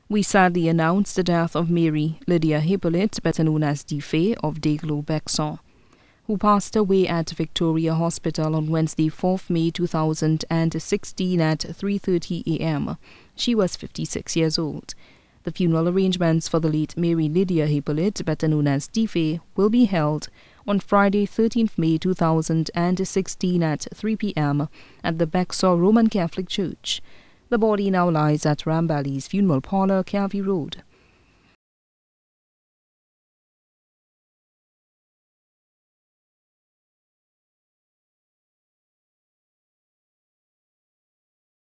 We sadly announce the death of Mary Lydia Hippolyte, better known as Defay of Deglo, Bexon, who passed away at Victoria Hospital on Wednesday, 4th May 2016 at 3:30 a.m. She was 56 years old. The funeral arrangements for the late Mary Lydia Hippolyte, better known as Defay, will be held on Friday, 13th May 2016 at 3 p.m. at the Bexon Roman Catholic Church. The body now lies at Rambali's Funeral Parlour, Carvey Road.